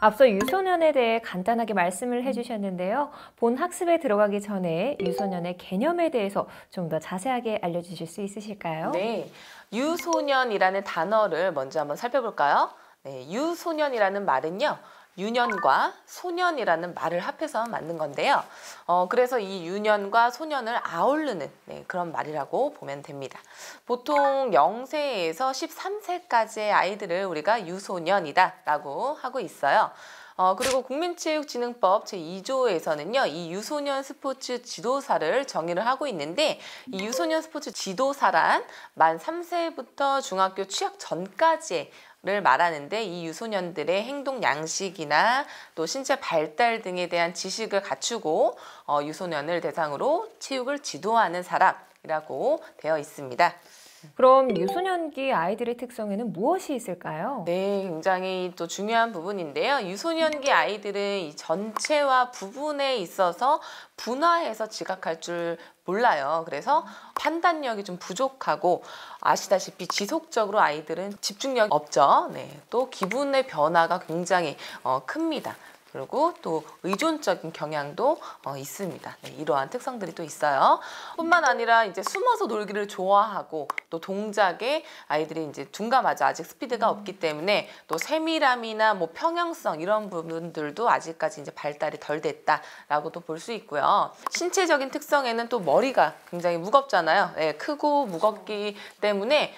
앞서 유소년에 대해 간단하게 말씀을 해주셨는데요. 본 학습에 들어가기 전에 유소년의 개념에 대해서 좀 더 자세하게 알려주실 수 있으실까요? 네, 유소년이라는 단어를 먼저 한번 살펴볼까요? 네, 유소년이라는 말은요. 유년과 소년이라는 말을 합해서 만든 건데요. 그래서 이 유년과 소년을 아우르는 그런 말이라고 보면 됩니다. 보통 0세에서 13세까지의 아이들을 우리가 유소년이다라고 하고 있어요. 그리고 국민체육진흥법 제2조에서는요, 이 유소년 스포츠 지도사를 정의를 하고 있는데, 이 유소년 스포츠 지도사란 만 3세부터 중학교 취학 전까지의 를 말하는데 이 유소년들의 행동 양식이나 또 신체 발달 등에 대한 지식을 갖추고 유소년을 대상으로 체육을 지도하는 사람이라고 되어 있습니다. 그럼 유소년기 아이들의 특성에는 무엇이 있을까요? 네, 굉장히 또 중요한 부분인데요. 유소년기 아이들은 이 전체와 부분에 있어서 분화해서 지각할 줄 몰라요. 그래서 판단력이 좀 부족하고 아시다시피 지속적으로 아이들은 집중력이 없죠. 네, 또 기분의 변화가 굉장히 큽니다. 그리고 또 의존적인 경향도 있습니다. 네, 이러한 특성들이 또 있어요. 뿐만 아니라 이제 숨어서 놀기를 좋아하고 또 동작에 아이들이 이제 둔감하죠. 아직 스피드가 없기 때문에 또 세밀함이나 뭐 평형성 이런 부분들도 아직까지 이제 발달이 덜 됐다라고도 볼 수 있고요. 신체적인 특성에는 또 머리가 굉장히 무겁잖아요. 네, 크고 무겁기 때문에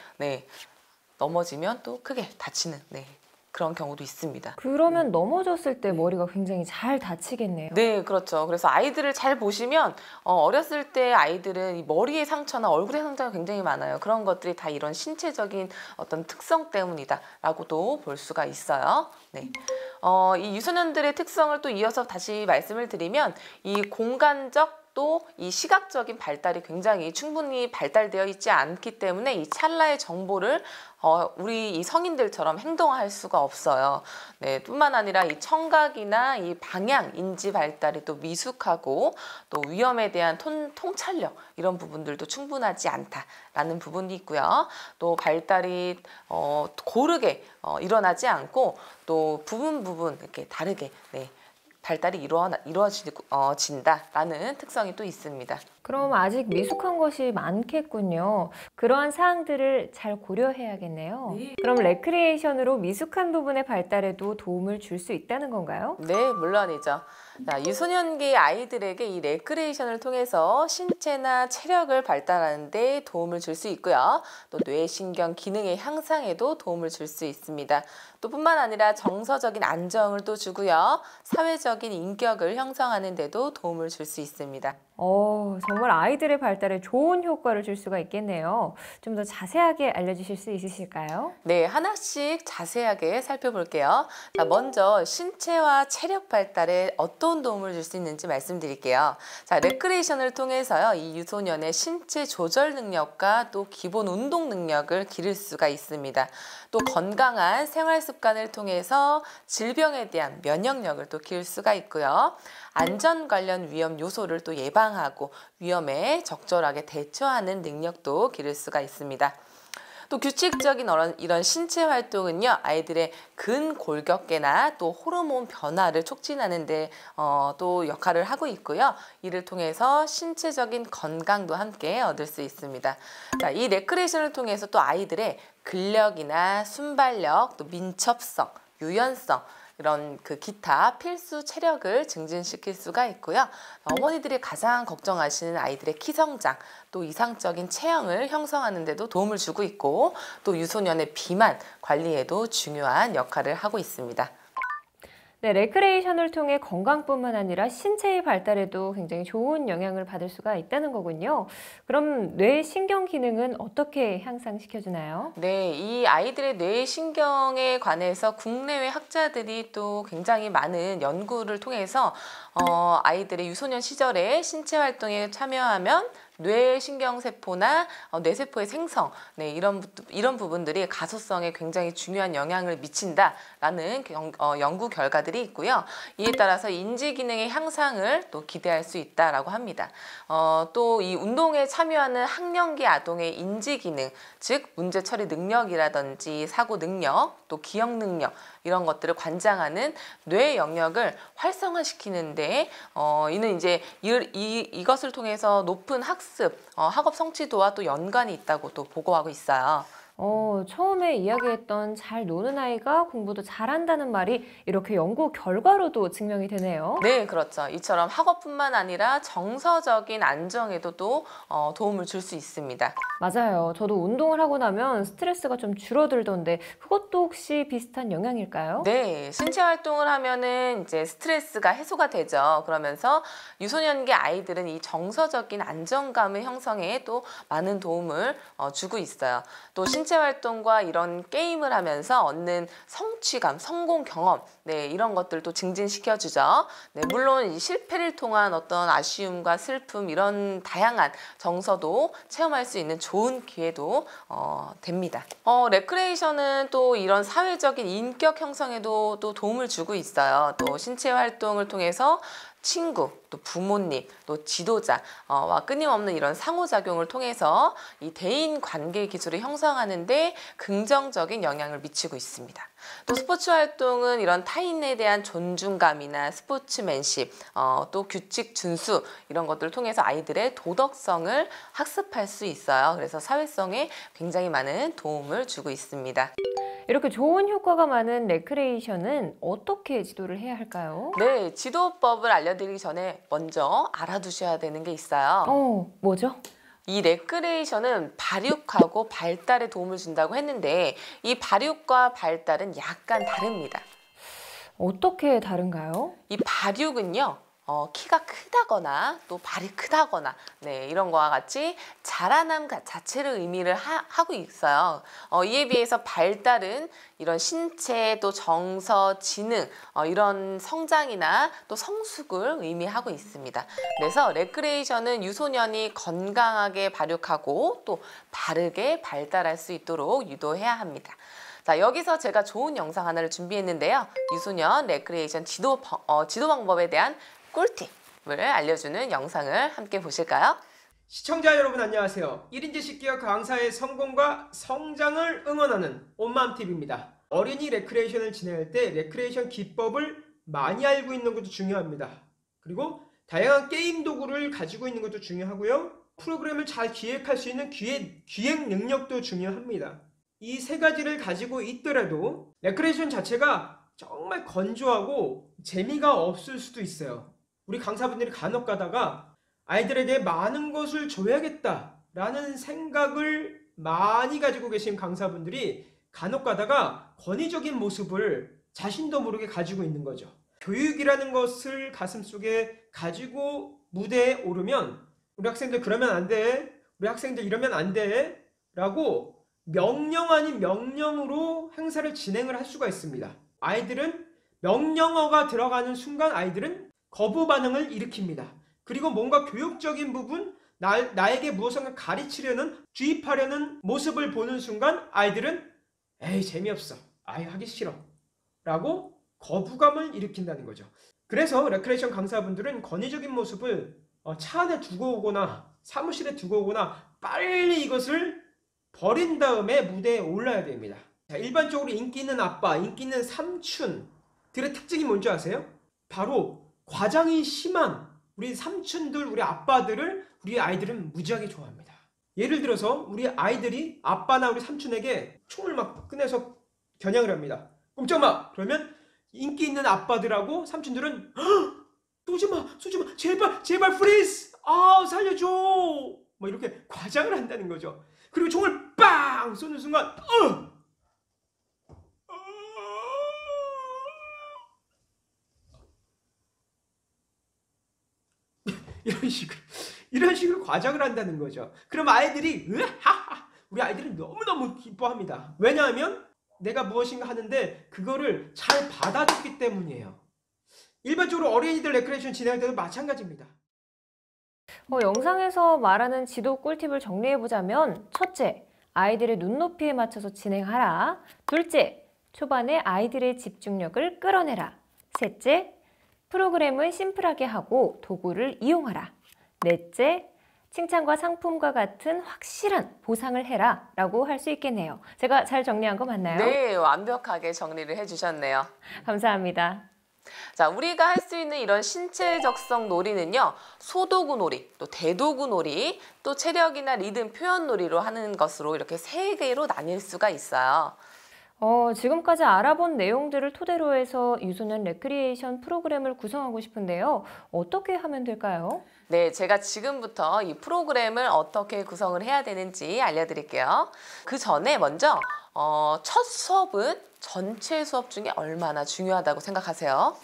넘어지면 또 크게 다치는 그런 경우도 있습니다. 그러면 넘어졌을 때 머리가 굉장히 잘 다치겠네요. 네, 그렇죠. 그래서 아이들을 잘 보시면 어렸을 때 아이들은 이 머리의 상처나 얼굴의 상처가 굉장히 많아요. 그런 것들이 다 이런 신체적인 어떤 특성 때문이다라고도 볼 수가 있어요. 네. 이 유소년들의 특성을 또 이어서 다시 말씀을 드리면 이 공간적 또 이 시각적인 발달이 굉장히 충분히 발달되어 있지 않기 때문에 이 찰나의 정보를 우리 이 성인들처럼 행동할 수가 없어요. 네, 뿐만 아니라 이 청각이나 이 방향 인지 발달이 또 미숙하고 또 위험에 대한 통찰력 이런 부분들도 충분하지 않다라는 부분이 있고요. 또 발달이 고르게 일어나지 않고 또 부분 이렇게 다르게 발달이 이루어진다라는 특성이 또 있습니다. 그럼 아직 미숙한 것이 많겠군요. 그러한 사항들을 잘 고려해야겠네요. 네. 그럼 레크리에이션으로 미숙한 부분의 발달에도 도움을 줄 수 있다는 건가요? 네, 물론이죠. 자, 유소년기 아이들에게 이 레크레이션을 통해서 신체나 체력을 발달하는 데 도움을 줄 수 있고요. 또 뇌신경 기능의 향상에도 도움을 줄 수 있습니다. 또 뿐만 아니라 정서적인 안정을 또 주고요. 사회적인 인격을 형성하는 데도 도움을 줄 수 있습니다. 정말 아이들의 발달에 좋은 효과를 줄 수가 있겠네요. 좀 더 자세하게 알려주실 수 있으실까요? 네, 하나씩 자세하게 살펴볼게요. 자, 먼저 신체와 체력 발달에 어떤 도움을 줄 수 있는지 말씀드릴게요. 자, 레크레이션을 통해서요, 이 유소년의 신체 조절 능력과 또 기본 운동 능력을 기를 수가 있습니다. 또 건강한 생활 습관을 통해서 질병에 대한 면역력을 또 기를 수가 있고요. 안전 관련 위험 요소를 또 예방하고 위험에 적절하게 대처하는 능력도 기를 수가 있습니다. 또 규칙적인 이런 신체 활동은요, 아이들의 근골격계나 또 호르몬 변화를 촉진하는 데 또 역할을 하고 있고요. 이를 통해서 신체적인 건강도 함께 얻을 수 있습니다. 자, 이 레크레이션을 통해서 또 아이들의 근력이나 순발력, 또 민첩성, 유연성 이런 그 기타 필수 체력을 증진시킬 수가 있고요. 어머니들이 가장 걱정하시는 아이들의 키 성장, 또 이상적인 체형을 형성하는 데도 도움을 주고 있고 또 유소년의 비만 관리에도 중요한 역할을 하고 있습니다. 네, 레크레이션을 통해 건강뿐만 아니라 신체의 발달에도 굉장히 좋은 영향을 받을 수가 있다는 거군요. 그럼 뇌 신경 기능은 어떻게 향상시켜주나요? 네, 이 아이들의 뇌신경에 관해서 국내외 학자들이 또 굉장히 많은 연구를 통해서 아이들의 유소년 시절에 신체 활동에 참여하면 뇌신경세포나 뇌세포의 생성, 네, 이런 부분들이 가소성에 굉장히 중요한 영향을 미친다라는 연구 결과들이 있고요. 이에 따라서 인지 기능의 향상을 또 기대할 수 있다라고 합니다. 또 이 운동에 참여하는 학령기 아동의 인지 기능, 즉 문제 처리 능력이라든지 사고 능력, 또 기억 능력 이런 것들을 관장하는 뇌 영역을 활성화시키는데 이는 이제 이것을 통해서 높은 학습, 학업 성취도와 또 연관이 있다고 또 보고하고 있어요. 처음에 이야기했던 잘 노는 아이가 공부도 잘한다는 말이 이렇게 연구 결과로도 증명이 되네요. 네, 그렇죠. 이처럼 학업뿐만 아니라 정서적인 안정에도 또 도움을 줄 수 있습니다. 맞아요. 저도 운동을 하고 나면 스트레스가 좀 줄어들던데 그것도 혹시 비슷한 영향일까요? 네, 신체 활동을 하면은 이제 스트레스가 해소가 되죠. 그러면서 유소년기 아이들은 이 정서적인 안정감을 형성에 또 많은 도움을 주고 있어요. 또 신체 활동과 이런 게임을 하면서 얻는 성취감, 성공 경험, 네, 이런 것들도 증진시켜주죠. 네, 물론 이 실패를 통한 어떤 아쉬움과 슬픔 이런 다양한 정서도 체험할 수 있는 좋은 기회도 됩니다. 레크레이션은 또 이런 사회적인 인격 형성에도 또 도움을 주고 있어요. 또 신체 활동을 통해서 친구, 또 부모님, 또 지도자와 끊임없는 이런 상호작용을 통해서 이 대인 관계 기술을 형성하는데 긍정적인 영향을 미치고 있습니다. 또 스포츠 활동은 이런 타인에 대한 존중감이나 스포츠맨십, 또 규칙 준수 이런 것들을 통해서 아이들의 도덕성을 학습할 수 있어요. 그래서 사회성에 굉장히 많은 도움을 주고 있습니다. 이렇게 좋은 효과가 많은 레크레이션은 어떻게 지도를 해야 할까요? 네, 지도법을 알려드리기 전에 먼저 알아두셔야 되는 게 있어요. 뭐죠? 이 레크레이션은 발육하고 발달에 도움을 준다고 했는데 이 발육과 발달은 약간 다릅니다. 어떻게 다른가요? 이 발육은요. 키가 크다거나 또 발이 크다거나 네, 이런 거와 같이 자라남 자체를 의미를 하고 있어요. 이에 비해서 발달은 이런 신체 또 정서, 지능 이런 성장이나 또 성숙을 의미하고 있습니다. 그래서 레크레이션은 유소년이 건강하게 발육하고 또 바르게 발달할 수 있도록 유도해야 합니다. 자, 여기서 제가 좋은 영상 하나를 준비했는데요. 유소년 레크레이션 지도 방법에 대한 꿀팁을 알려주는 영상을 함께 보실까요? 시청자 여러분 안녕하세요. 1인 지식기업 강사의 성공과 성장을 응원하는 온맘TV입니다. 어린이 레크레이션을 진행할 때 레크레이션 기법을 많이 알고 있는 것도 중요합니다. 그리고 다양한 게임 도구를 가지고 있는 것도 중요하고요. 프로그램을 잘 기획할 수 있는 기획 능력도 중요합니다. 이 세 가지를 가지고 있더라도 레크레이션 자체가 정말 건조하고 재미가 없을 수도 있어요. 우리 강사분들이 간혹 가다가 아이들에게 많은 것을 줘야겠다라는 생각을 많이 가지고 계신 강사분들이 간혹 가다가 권위적인 모습을 자신도 모르게 가지고 있는 거죠. 교육이라는 것을 가슴속에 가지고 무대에 오르면 우리 학생들 그러면 안 돼, 우리 학생들 이러면 안 돼 라고 명령 아닌 명령으로 행사를 진행을 할 수가 있습니다. 아이들은 명령어가 들어가는 순간 아이들은 거부 반응을 일으킵니다. 그리고 뭔가 교육적인 부분, 나에게 무엇인가 가르치려는, 주입하려는 모습을 보는 순간 아이들은 에이 재미없어, 아이 하기 싫어 라고 거부감을 일으킨다는 거죠. 그래서 레크레이션 강사분들은 권위적인 모습을 차 안에 두고 오거나 사무실에 두고 오거나 빨리 이것을 버린 다음에 무대에 올라야 됩니다. 자, 일반적으로 인기 있는 아빠, 인기 있는 삼촌들의 특징이 뭔지 아세요? 바로 과장이 심한 우리 삼촌들, 우리 아빠들을 우리 아이들은 무지하게 좋아합니다. 예를 들어서 우리 아이들이 아빠나 우리 삼촌에게 총을 막 꺼내서 겨냥을 합니다. 꼼짝 마! 그러면 인기 있는 아빠들하고 삼촌들은 쏘지 마! 쏘지 마! 제발 프리즈! 살려줘! 뭐 이렇게 과장을 한다는 거죠. 그리고 총을 빵! 쏘는 순간 이런 식으로 과장을 한다는 거죠. 그럼 아이들이 우리 아이들은 너무너무 기뻐합니다. 왜냐하면 내가 무엇인가 하는데 그거를 잘 받아줬기 때문이에요. 일반적으로 어린이들 레크레이션 진행할 때도 마찬가지입니다. 영상에서 말하는 지도 꿀팁을 정리해보자면 첫째, 아이들의 눈높이에 맞춰서 진행하라. 둘째, 초반에 아이들의 집중력을 끌어내라. 셋째, 프로그램은 심플하게 하고 도구를 이용하라. 넷째, 칭찬과 상품과 같은 확실한 보상을 해라 라고 할 수 있겠네요. 제가 잘 정리한 거 맞나요? 네, 완벽하게 정리를 해주셨네요. 감사합니다. 자, 우리가 할 수 있는 이런 신체적성 놀이는요, 소도구 놀이, 또 대도구 놀이, 또 체력이나 리듬 표현 놀이로 하는 것으로 이렇게 세 개로 나뉠 수가 있어요. 지금까지 알아본 내용들을 토대로 해서 유소년 레크리에이션 프로그램을 구성하고 싶은데요. 어떻게 하면 될까요? 네, 제가 지금부터 이 프로그램을 어떻게 구성을 해야 되는지 알려드릴게요. 그 전에 먼저 첫 수업은 전체 수업 중에 얼마나 중요하다고 생각하세요?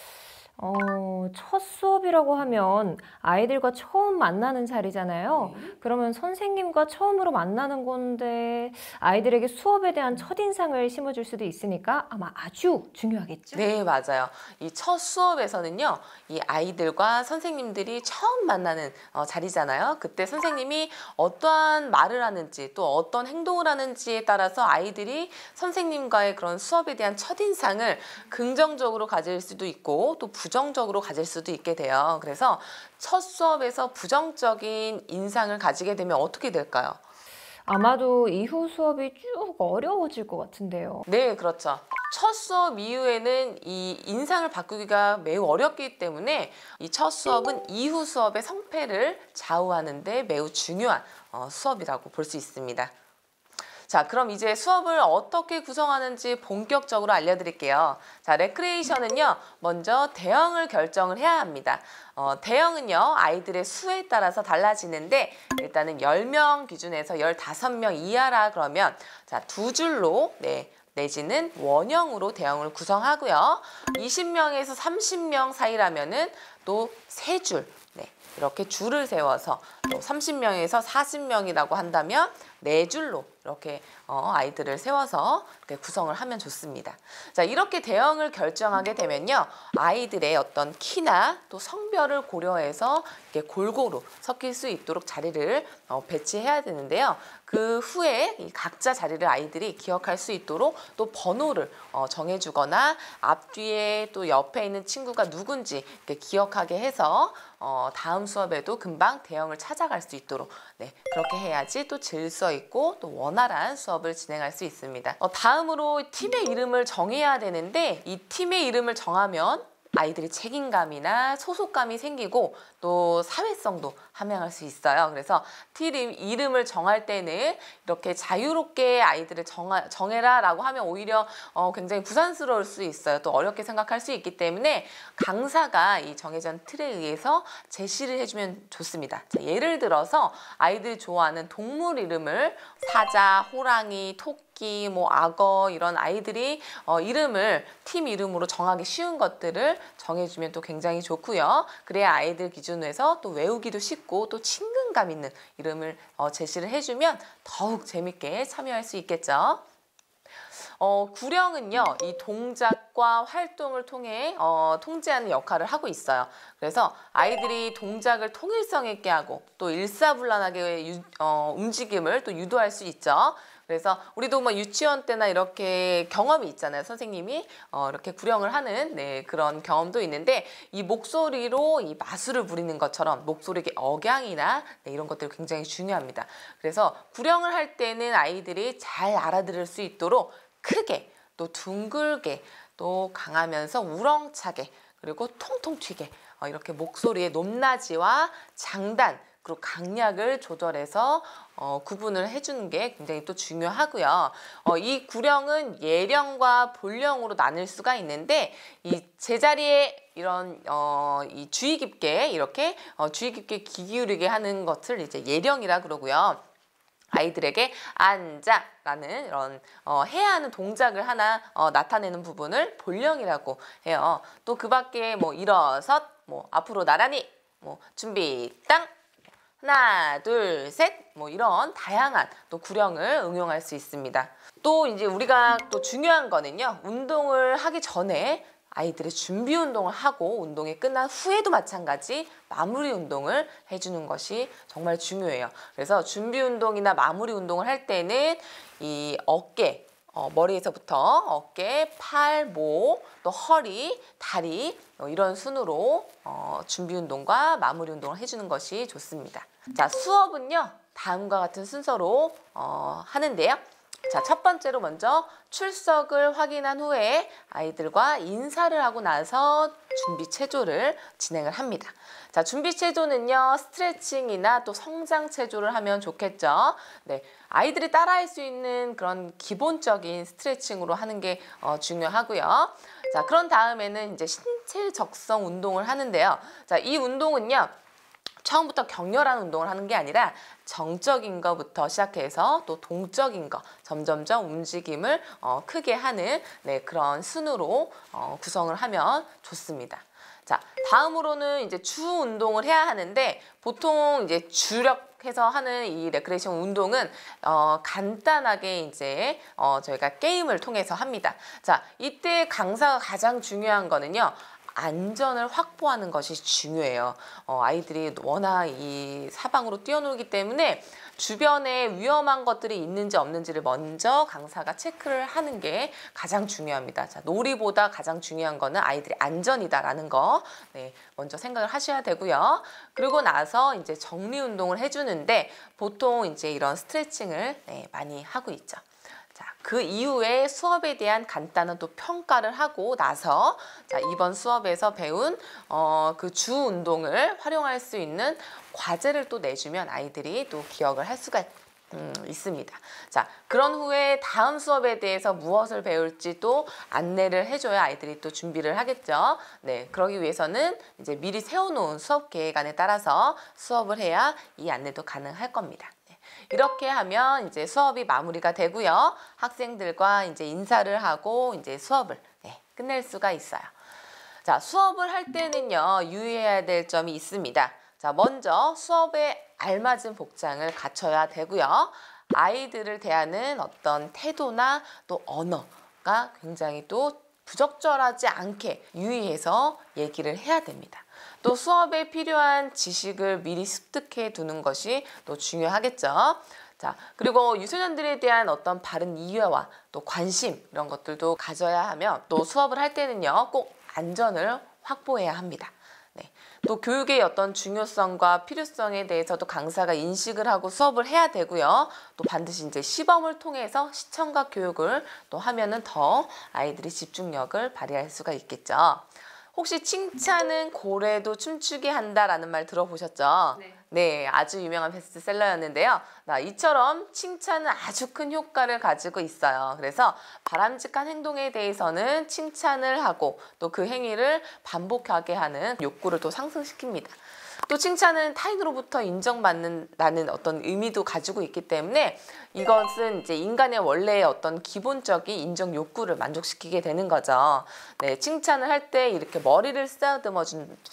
첫 수업이라고 하면 아이들과 처음 만나는 자리잖아요. 그러면 선생님과 처음으로 만나는 건데 아이들에게 수업에 대한 첫인상을 심어줄 수도 있으니까 아마 아주 중요하겠죠? 네, 맞아요. 이 첫 수업에서는요, 이 아이들과 선생님들이 처음 만나는 자리잖아요. 그때 선생님이 어떠한 말을 하는지 또 어떤 행동을 하는지에 따라서 아이들이 선생님과의 그런 수업에 대한 첫인상을 긍정적으로 가질 수도 있고 또 부정적으로 가질 수도 있게 돼요. 그래서 첫 수업에서 부정적인 인상을 가지게 되면 어떻게 될까요? 아마도 이후 수업이 쭉 어려워질 것 같은데요. 네, 그렇죠. 첫 수업 이후에는 이 인상을 바꾸기가 매우 어렵기 때문에 이 첫 수업은 이후 수업의 성패를 좌우하는 데 매우 중요한 수업이라고 볼 수 있습니다. 자, 그럼 이제 수업을 어떻게 구성하는지 본격적으로 알려드릴게요. 자, 레크레이션은요, 먼저 대형을 결정을 해야 합니다. 대형은요, 아이들의 수에 따라서 달라지는데, 일단은 10명 기준에서 15명 이하라 그러면, 자, 두 줄로, 내지는 원형으로 대형을 구성하고요. 20명에서 30명 사이라면은 또 세 줄, 이렇게 줄을 세워서 또 30명에서 40명이라고 한다면 네 줄로 이렇게 아이들을 세워서 이렇게 구성을 하면 좋습니다. 자, 이렇게 대형을 결정하게 되면요, 아이들의 어떤 키나 또 성별을 고려해서 이렇게 골고루 섞일 수 있도록 자리를 배치해야 되는데요. 그 후에 이 각자 자리를 아이들이 기억할 수 있도록 또 번호를 정해주거나 앞뒤에 또 옆에 있는 친구가 누군지 이렇게 기억하게 해서 다음 수업에도 금방 대형을 찾아갈 수 있도록 그렇게 해야지 또 질서 있고 또 원활한 수업을 진행할 수 있습니다. 다음으로 팀의 이름을 정해야 되는데 이 팀의 이름을 정하면 아이들이 책임감이나 소속감이 생기고 또 사회성도 함양할 수 있어요. 그래서 팀 이름을 정할 때는 이렇게 자유롭게 아이들을 정해라 라고 하면 오히려 굉장히 부산스러울 수 있어요. 또 어렵게 생각할 수 있기 때문에 강사가 이 정해진 틀에 의해서 제시를 해주면 좋습니다. 자, 예를 들어서 아이들이 좋아하는 동물 이름을 사자, 호랑이, 토끼, 악어 이런 아이들이 이름을 팀 이름으로 정하기 쉬운 것들을 정해주면 또 굉장히 좋고요. 그래야 아이들 기준으로 해서 또 외우기도 쉽고 또 친근감 있는 이름을 제시를 해주면 더욱 재밌게 참여할 수 있겠죠. 구령은요, 이 동작과 활동을 통해 통제하는 역할을 하고 있어요. 그래서 아이들이 동작을 통일성 있게 하고 또 일사불란하게 움직임을 또 유도할 수 있죠. 그래서 우리도 유치원 때나 이렇게 경험이 있잖아요. 선생님이 이렇게 구령을 하는 그런 경험도 있는데 이 목소리로 이 마술을 부리는 것처럼 목소리의 억양이나 이런 것들이 굉장히 중요합니다. 그래서 구령을 할 때는 아이들이 잘 알아들을 수 있도록 크게 또 둥글게 또 강하면서 우렁차게 그리고 통통 튀게 이렇게 목소리의 높낮이와 장단 그리고 강약을 조절해서 구분을 해주는 게 굉장히 또 중요하고요. 이 구령은 예령과 본령으로 나눌 수가 있는데 이 제자리에 이런 이 주의 깊게 이렇게 주의 깊게 귀 기울이게 하는 것을 이제 예령이라 그러고요. 아이들에게 앉아라는 이런 해야 하는 동작을 하나 나타내는 부분을 본령이라고 해요. 또 그 밖에 일어섰, 앞으로 나란히, 준비 땅, 하나, 둘, 셋, 이런 다양한 또 구령을 응용할 수 있습니다. 또 이제 우리가 또 중요한 거는요, 운동을 하기 전에 아이들의 준비 운동을 하고 운동이 끝난 후에도 마찬가지 마무리 운동을 해주는 것이 정말 중요해요. 그래서 준비 운동이나 마무리 운동을 할 때는 이 어깨, 머리에서부터 어깨, 팔, 목, 또 허리, 다리 이런 순으로 준비 운동과 마무리 운동을 해주는 것이 좋습니다. 자, 수업은요 다음과 같은 순서로 하는데요. 자, 첫 번째로 먼저 출석을 확인한 후에 아이들과 인사를 하고 나서 준비 체조를 진행을 합니다. 자, 준비 체조는요, 스트레칭이나 또 성장 체조를 하면 좋겠죠. 네, 아이들이 따라할 수 있는 그런 기본적인 스트레칭으로 하는 게 중요하고요. 자, 그런 다음에는 이제 신체 적성 운동을 하는데요. 자, 이 운동은요, 처음부터 격렬한 운동을 하는 게 아니라 정적인 것부터 시작해서 또 동적인 것 점점점 움직임을 크게 하는 그런 순으로 구성을 하면 좋습니다. 자, 다음으로는 이제 주 운동을 해야 하는데 보통 이제 주력해서 하는 이 레크레이션 운동은 간단하게 이제 저희가 게임을 통해서 합니다. 자, 이때 강사가 가장 중요한 거는요. 안전을 확보하는 것이 중요해요. 아이들이 워낙 이 사방으로 뛰어놀기 때문에 주변에 위험한 것들이 있는지 없는지를 먼저 강사가 체크를 하는 게 가장 중요합니다. 자, 놀이보다 가장 중요한 거는 아이들의 안전이다라는 거 먼저 생각을 하셔야 되고요. 그리고 나서 이제 정리 운동을 해주는데 보통 이제 이런 스트레칭을 많이 하고 있죠. 자, 그 이후에 수업에 대한 간단한 또 평가를 하고 나서 자, 이번 수업에서 배운 그 주 운동을 활용할 수 있는 과제를 또 내주면 아이들이 또 기억을 할 수가 있습니다. 자, 그런 후에 다음 수업에 대해서 무엇을 배울지 또 안내를 해줘야 아이들이 또 준비를 하겠죠. 네, 그러기 위해서는 이제 미리 세워놓은 수업 계획안에 따라서 수업을 해야 이 안내도 가능할 겁니다. 이렇게 하면 이제 수업이 마무리가 되고요. 학생들과 이제 인사를 하고 이제 수업을 끝낼 수가 있어요. 자, 수업을 할 때는요, 유의해야 될 점이 있습니다. 자, 먼저 수업에 알맞은 복장을 갖춰야 되고요. 아이들을 대하는 어떤 태도나 또 언어가 굉장히 또 부적절하지 않게 유의해서 얘기를 해야 됩니다. 또 수업에 필요한 지식을 미리 습득해 두는 것이 또 중요하겠죠. 자, 그리고 유소년들에 대한 어떤 바른 이해와 또 관심 이런 것들도 가져야 하면 또 수업을 할 때는요, 꼭 안전을 확보해야 합니다. 네. 또 교육의 어떤 중요성과 필요성에 대해서도 강사가 인식을 하고 수업을 해야 되고요. 또 반드시 이제 시범을 통해서 시청각 교육을 또 하면은 더 아이들이 집중력을 발휘할 수가 있겠죠. 혹시 칭찬은 고래도 춤추게 한다라는 말 들어보셨죠? 네, 아주 유명한 베스트셀러였는데요. 이처럼 칭찬은 아주 큰 효과를 가지고 있어요. 그래서 바람직한 행동에 대해서는 칭찬을 하고 또 그 행위를 반복하게 하는 욕구를 또 상승시킵니다. 또 칭찬은 타인으로부터 인정받는다는 어떤 의미도 가지고 있기 때문에 이것은 이제 인간의 원래의 어떤 기본적인 인정 욕구를 만족시키게 되는 거죠. 네, 칭찬을 할 때 이렇게 머리를 쓰다듬어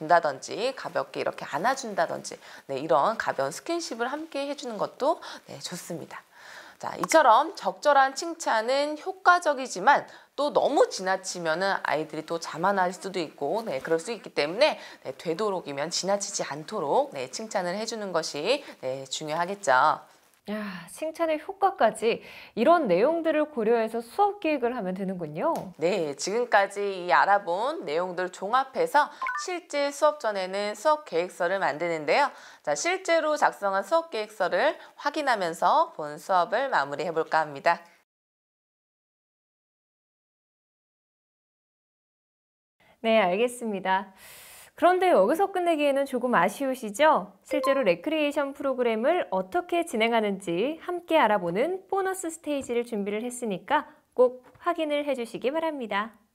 준다든지 가볍게 이렇게 안아준다든지 이런 가벼운 스킨십을 함께 해주는 것도 좋습니다. 자, 이처럼 적절한 칭찬은 효과적이지만 또 너무 지나치면은 아이들이 또 자만할 수도 있고 그럴 수 있기 때문에 되도록이면 지나치지 않도록 칭찬을 해주는 것이 중요하겠죠. 야, 칭찬의 효과까지 이런 내용들을 고려해서 수업 계획을 하면 되는군요. 네, 지금까지 이 알아본 내용들 종합해서 실제 수업 전에는 수업 계획서를 만드는데요. 자, 실제로 작성한 수업 계획서를 확인하면서 본 수업을 마무리해 볼까 합니다. 네, 알겠습니다. 그런데 여기서 끝내기에는 조금 아쉬우시죠? 실제로 레크리에이션 프로그램을 어떻게 진행하는지 함께 알아보는 보너스 스테이지를 준비를 했으니까 꼭 확인을 해주시기 바랍니다.